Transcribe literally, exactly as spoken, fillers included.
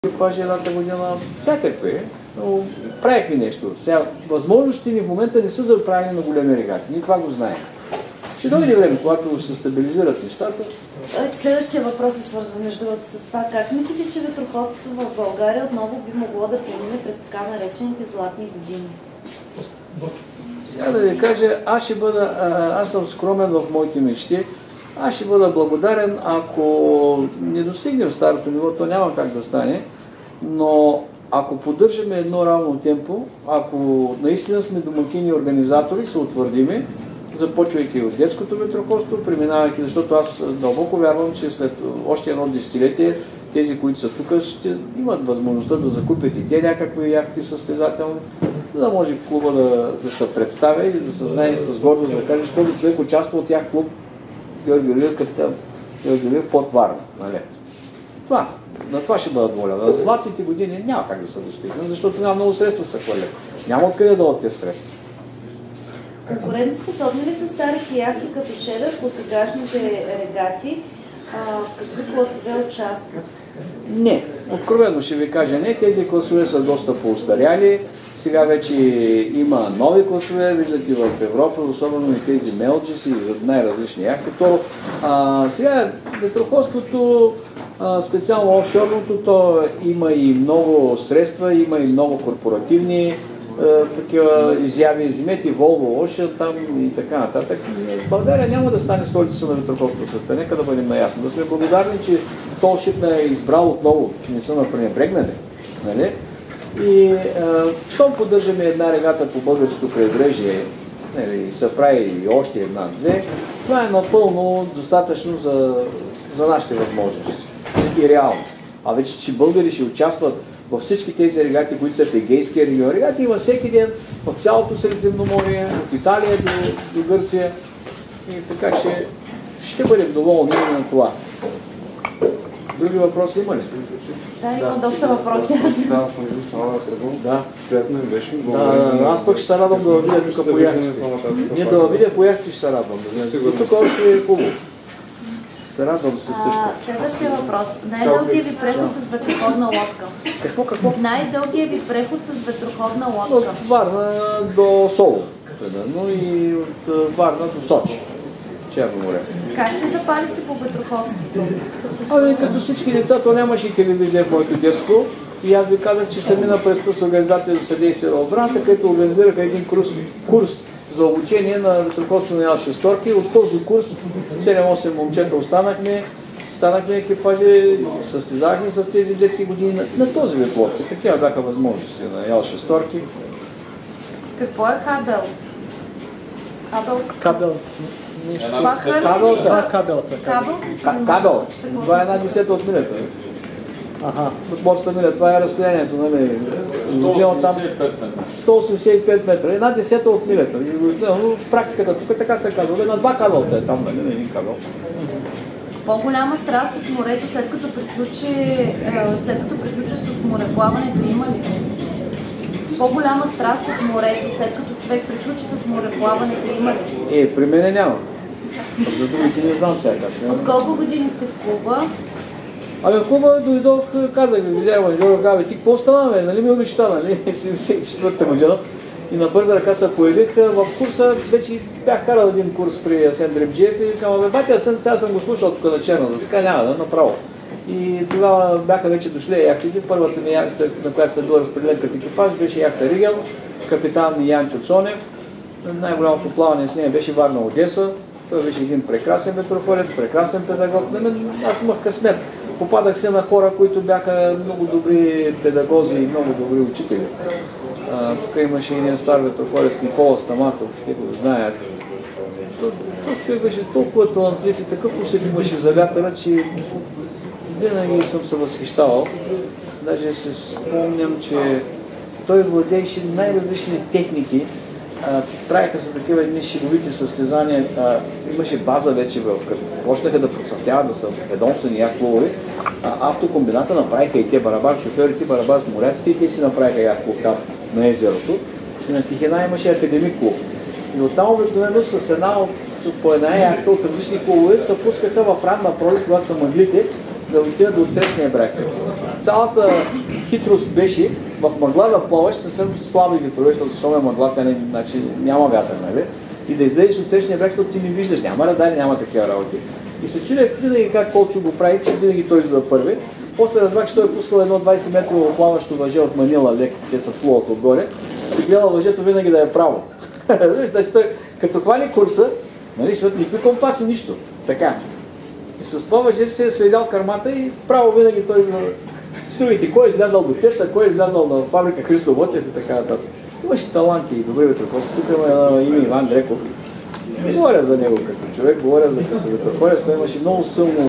екипажи едната година, всякакви, но правихме нещо. Сега, възможностите ни в момента не са за правене на големи регати. Ние това го знаем. Ще дойде време, когато се стабилизират нещата. Следващия въпрос е свързан между другото с това. Как мислите, че ветроходството в България отново би могло да премине през така наречените златни години? Сега да ви кажа, аз ще бъда, аз съм скромен в моите мечти. Аз ще бъда благодарен, ако не достигнем старото ниво, то няма как да стане, но ако поддържаме едно равно темпо, ако наистина сме домакини и организатори, се утвърдиме, започвайки от детското ветроходство, преминавайки, защото аз дълбоко вярвам, че след още едно десетилетие тези, които са тук, ще имат възможността да закупят и те някакви яхти състезателни, за да може клуба да, да се представя и да се знае с гордост да каже, този човек участва от тях клуб Георги Илиев, капитан Георги Илиев, Порт Варна. Нали? Това. На това ще бъдат воля. На златните години няма как да се достигнат, защото няма много средства са хвърлят. Няма откъде да от тези средства. Конкурентоспособни ли са старите яхти като Шедър по сегашните регати? А, какви класове участват? Не. Откровено ще ви кажа не. Тези класове са доста поустаряли. Сега вече има нови класове, виждате в Европа, особено и тези мелджис и най-различни яхти. То, а, сега ветроходството, а, специално офшорното, то има и много средства, има и много корпоративни а, такива изяви. Вземете Volvo Ocean там и така нататък. България няма да стане столица на ветроходството в света. Нека да бъдем наясно. Да сме благодарни, че Толшип е избрал отново, че не са напренебрегнали. Нали? И щом поддържаме една регата по българското крайбрежие и се прави и още една-две, това е напълно достатъчно за, за нашите възможности. И реално. А вече, че българи ще участват във всички тези регати, които са в Егейския регион. Регати има всеки ден в цялото Средиземноморие, от Италия до, до Гърция. И така че ще бъдем доволни на това. Други въпроси има ли? Да, има доста въпроси. Да, понеже сама да тръгвам. Да. Приятно ми беше. Да, да, аз пък ще се радвам да видя тук по яхтите. Ние да видя по яхтите ще се радвам. И тук още е хубаво. Се радвам се също. Следващия въпрос. Най-дългият ви преход с ветроходна лодка? Какво, какво? Най-дългият ви преход с ветроходна лодка? От Варна до Соло, но и от Варна до Сочи. Черно море. Как се запалихте по ветроходството? Ами като всички деца, то нямаше и телевизия в моето детство. И аз ви казах, че съм мина през тази организация за съдействие на отбраната, където организираха един курс, курс за обучение на ветроходство на Ел-шесторки. От този курс седем-осем момчета останахме, станахме екипажи, състезахме се в тези детски години на, на този вид лодки. Такива бяха възможности на Ел-шесторки. Какво е Хабелт? Хабелт? Кабелт. Това Кабелт, да, кабелта. Кабел. Това е една десета от милята. Ага. От морската миля. Това е разстоянието, нали? сто осемдесет и пет метра. Една десета от милята. В практиката тук така се казва. На два кабелта е там, нали? На един кабел. По-голяма страст от морето след като приключи, след като приключи с мореплаването има ли? По-голяма страст от морето, след като човек приключи с мореплаването, има ли? Е, при мене няма. За другите не знам сега как. От колко години сте в клуба? Ами в клуба дойдох, казах ви, видя Манжоро, казва, ти какво стана, бе? Нали ми обеща, нали? седемдесет и четвърта година. И на бърза ръка се появих в курса, вече бях карал един курс при Асен Дребджиев и казвам, бе, бати Асен, сега съм го слушал тук на черна дъска, няма да направо. И тогава бяха вече дошли яхтите. Първата ми яхта, на която се бил разпределен като екипаж, беше яхта Ригел, капитан Янчо Цонев. Най-голямото плаване с нея беше Варна-Одеса. Той беше един прекрасен ветроходец, прекрасен педагог. Аз имах късмет. Попадах се на хора, които бяха много добри педагози и много добри учители. А, тук имаше един стар ветроходец Никола Стаматов, те го знаят. Този човек беше толкова талантлив и такъв усет имаше за вятъра, че винаги съм се възхищавал. Даже се спомням, че той владееше най-различни техники. А, правиха се такива едни шеговити състезания. А, имаше база вече, в, като почнаха да процъфтяват, да са ведомствени яхт-клубове. Автокомбината направиха и те барабар, шофьорите барабар с моряците и те си направиха яхт-клуб там на езерото. И на Тихина имаше академик клуб. И оттам обикновено с една, по една яхта от различни клубове се пускаха в ранна пролет, когато са мъглите, да отидат до отсрещния бряг. Цялата хитрост беше в мъгла да плаваш съвсем слаби ветрове, защото е мъгла, тя не, значи, няма вятър, нали? И да излезеш от отсрещния бряг, защото ти не виждаш, няма радари, няма такива работи. И се чудех винаги как Колчо го прави, че винаги той за първи. После разбрах, че той е пускал едно двайсет метрово плаващо въже от Манила лек, те са плуват отгоре, и гледал въжето винаги да е право. Значи той, като хвани курса, нали, защото никакви компаси, нищо. Така. И с това въже се е следял кармата и право винаги той за другите. Кой е излязал до Теца, кой е излязал на фабрика Христо Ботев и така нататък. Имаше таланти и добри ветроходци. Тук има име Иван Дреков. Не говоря за него като човек, говоря за като ветроходец, той имаше много силно